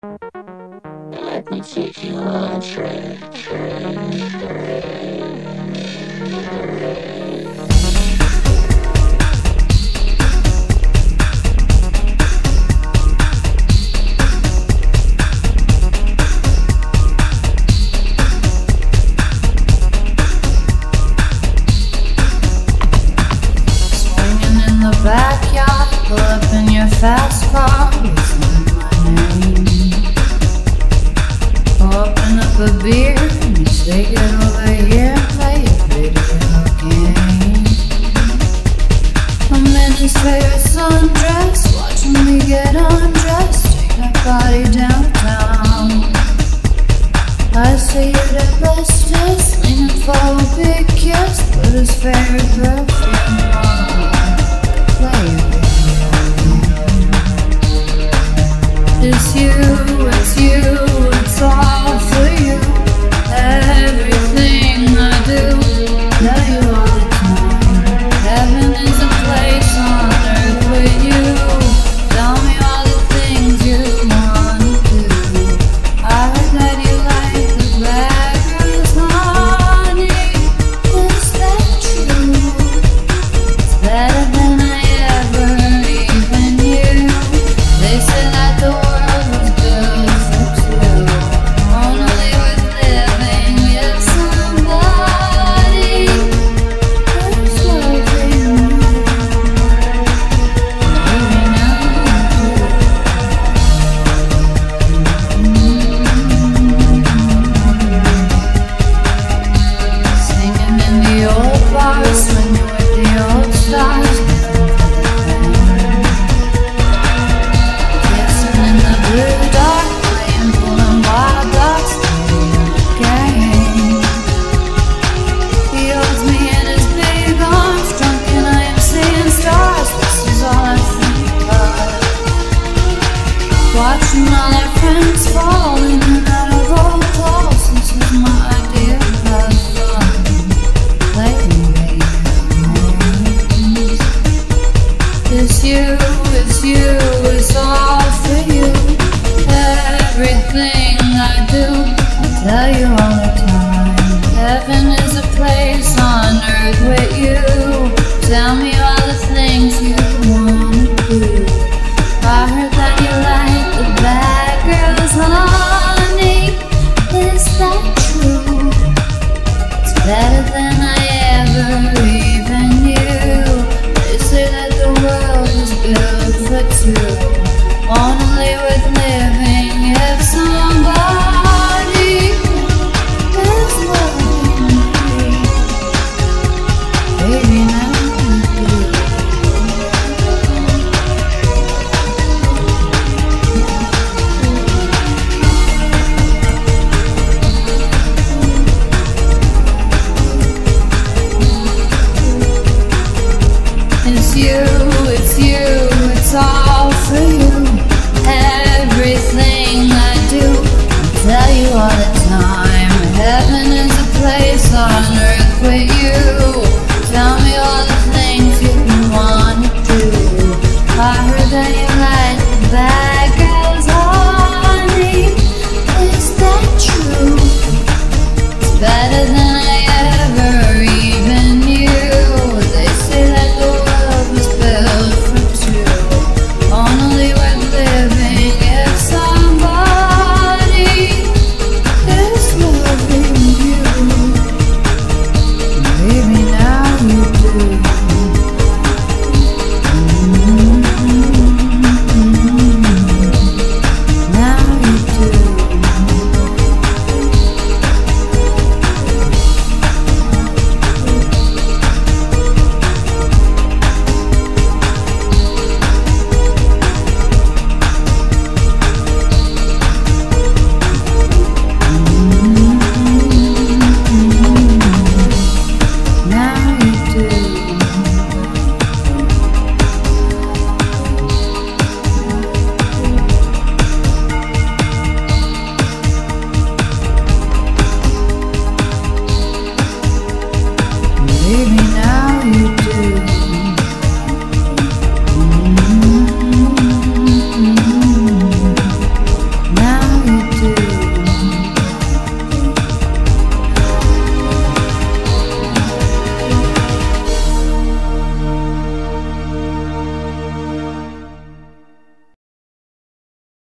Let me take you on a train. Swinging in the backyard, pull up in your fast car, whistling my name. Open up a beer and you take it over here and play a video game. I'm in his favorite sundress, watching me get undressed, take that body downtown. I say you're the bestest, leaning for a big kiss, put his favorite perfume on, play a video game. It's you, it's all for you. Everything I do, know you all the time. Heaven is a place on earth with you. Tell me all the things you wanna do. I heard that you like the black rose honey. Is that true? It's better than I ever even knew. They said that the world was good for two. Only with living with somebody who's loving you. Maybe now singing in the old bars, swinging with the old stars, kissing in the blue dark, playing, pulling wild dogs, game. He holds me in his big arms, drunk and I am seeing stars. This is all I think of. Watching all our friends fall in and out